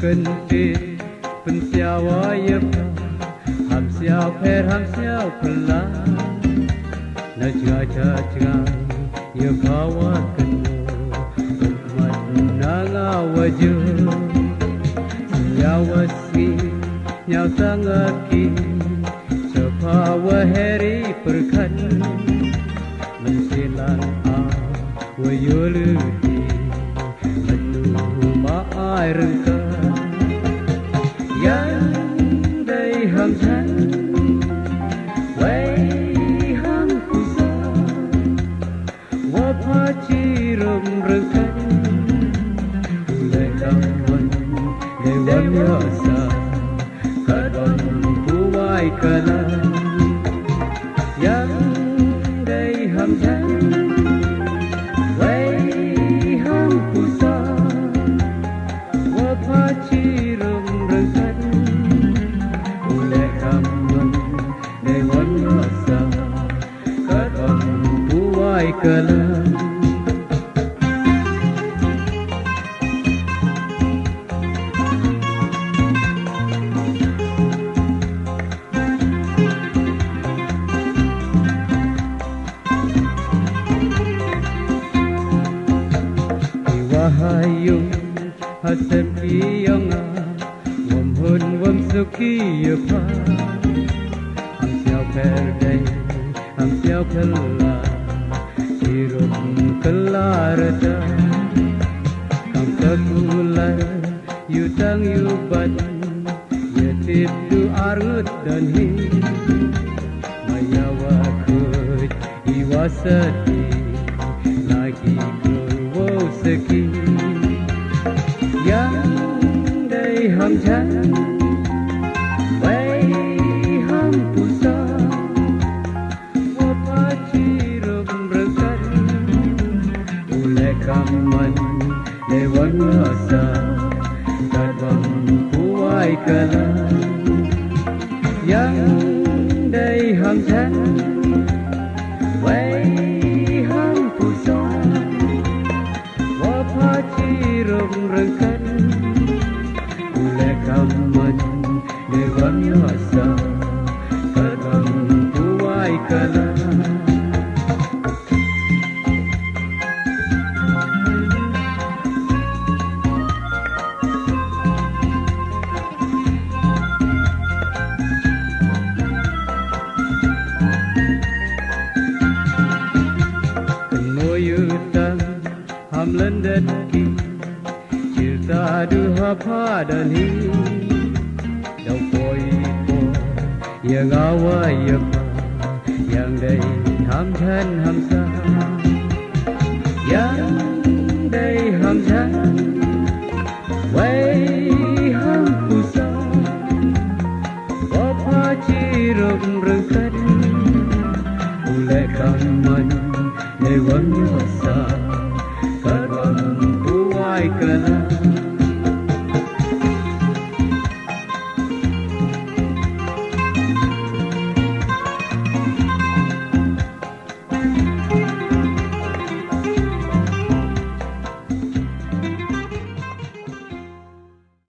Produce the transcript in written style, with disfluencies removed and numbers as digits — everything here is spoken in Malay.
kentit pensiawa ya ham siao per ham siao pelan na jaga ya kawan kenu umat nanga wajah siawa si nyau sangaki sepawa hari perkan mensilang wayoludi ai rừng cơ yang đây hằng thân quay hằng phù sa hoa pha chi rừng rừng thân lệ đau quân để vẫn nhớ xa cả đoàn phù ai cả lan yang đây hằng thân kalam wahayung hasab kiyanga wam hun wam suki yapa am siao perde am siao kala kelarada kam sekulai yutang yubat yatib tu arut dan hi mayawa kut iwasati lagi kurwo seki yang day ham chan way ham pusa wapachi kaman dewan rasa kadang puai kalam yang day ham chan way ham pusa wapa cirum rengkan ule kaman dewan rasa kadang puai kalam ham lendet ki cerita duha padani dau poi po yang awai yang dai ham than ham sa yang dai ham than